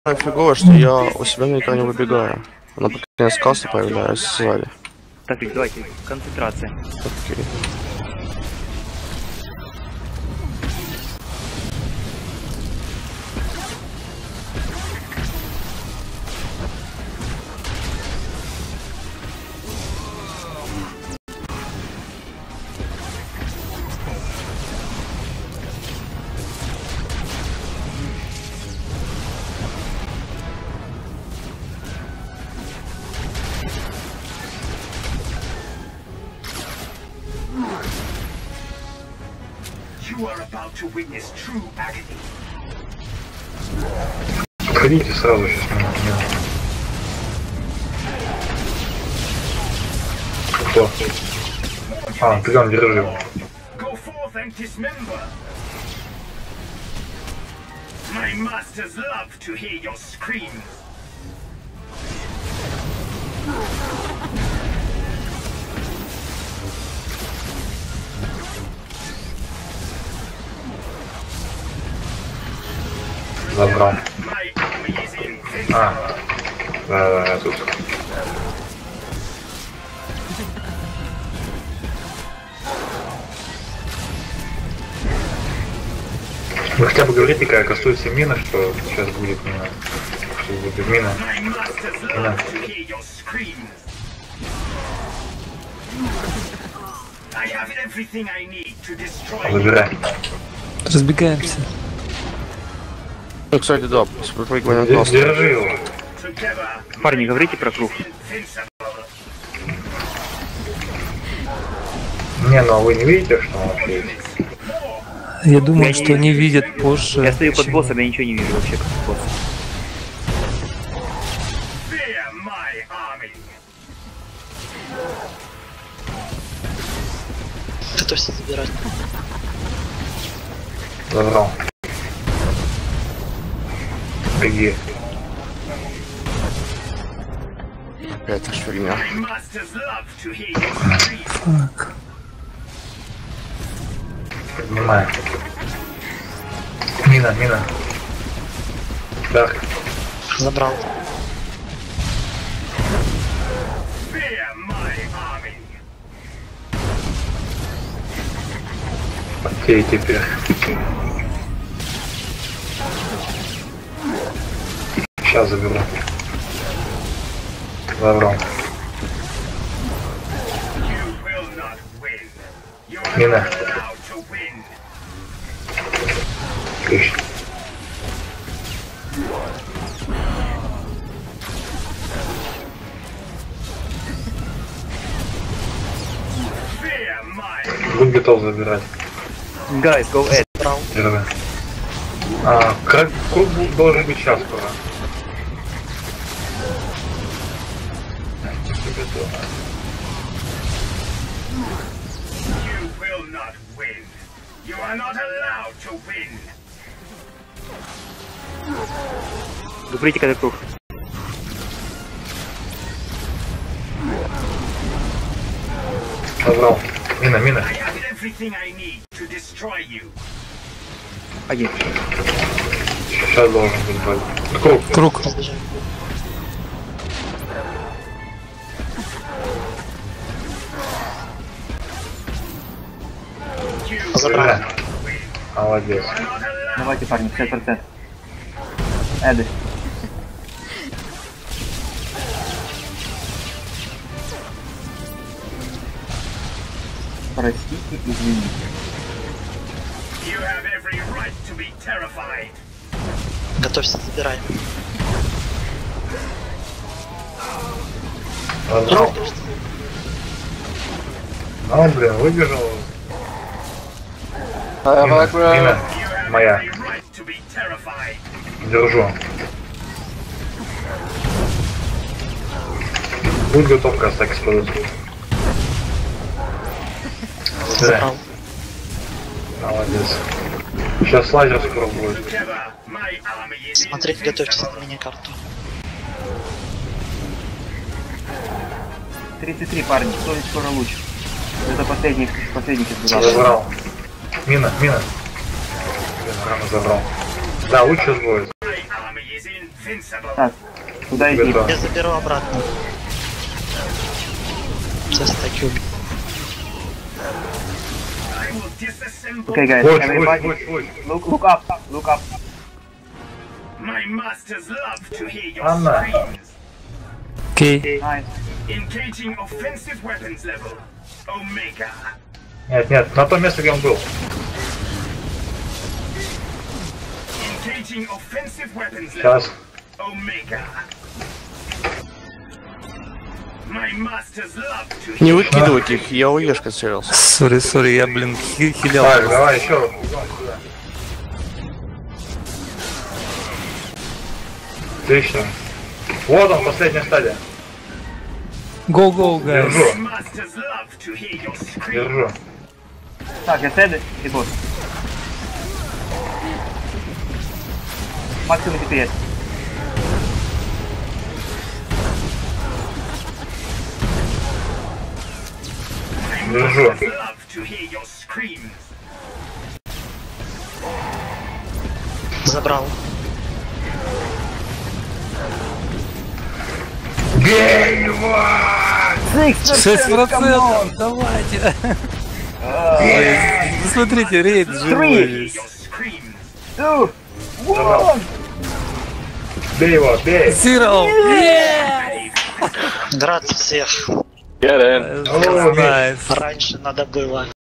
фигово, что я у себя на экране выбегаю. Она под конец кассы появляется сзади. Так, давайте, концентрация. Окей. Подходите сразу сейчас на меня. Кто? А, ты там держи его. My masters love to hear your screams. Забрал. My army is invincible. Да, тут. Вы хотя бы говорите, как кастуется мина, что сейчас будет мина. Что будет без мины. My masters love to hear your screams. I have everything I need to destroy you. Забирай. Разбегаемся. Ну, кстати, да, с выпрыгиванием кассы. Держи его. Together, Парни, говорите про круг. invincible. Не, ну а вы не видите, что он вообще есть? Я думаю, Я что не- они видят позже. Я стою под чем- боссом, я ничего не вижу вообще как босс. Fear my army. Готовься забирать. Забрал. Беги. Опять та ж фигня. My masters love to hear your screams. Так. Поднимай. Мина, мина. Так. Забрал. Fear my army. Окей, теперь. Сейчас заберу. Забрал. You will not win. You are Мина. not allowed to win. Отлично. Fear my Будь готов забирать. Guys, go ahead. Забрал. Держи. Круг должен быть сейчас скоро. You will not win. You are not allowed to win. Говорите, когда круг. Забрал. Мина, мина. I have everything I need to destroy you. Один. Сейчас должен быть бой. Круг. Круг. Побежим. You Забрал. Бля. Молодец. are not allowed. Давайте, парни, 50%. Эды. Простите, извините. You have every right to be terrified. Готовься забирай. Забрал. Ну, блин, выбежал. Мина. You have Моя. every right to be terrified. Держу. Будь готов к эксплозии. Забирай. Забрал. Молодец. Сейчас лазер скоро будет. Together, my army is Смотрите, готовьтесь invincible. на мини-карту. 33, парни, стоит скоро луч. Это последний избирал. Забрал. Мина. Блин, рано забрал. Да, лучше сейчас будет. My army is invincible. invincible. Так, куда идти? Готово. Я заберу обратно. Сейчас стакю. I will disassemble. Okay, guys, Watch, everybody, watch, watch, watch. look up, look up. My masters love to hear your Anna. screams. Окей. Nice. Engaging offensive weapons level. Omega. Нет, нет, на то место, где он был. Engaging offensive weapons level. Сейчас. Omega. My masters love to Не hear. выкидывайте их, я у Ешка целился. Сори, я, блин, хилял. Так, давай еще. Идем сюда. Отлично. Вот он, последняя стадия. Go, guys. Держу, My masters love to hear your screams. держу. Так, я седы и босс. Максимум DPS. Держу. Love to hear your screams. Забрал. Бей его! 6%! Давайте! Ой, смотрите, рейд живой Hear весь. your screams. 2, 1. Бей его, бей! Zero! Драться всех. О, Найс. Раньше надо было.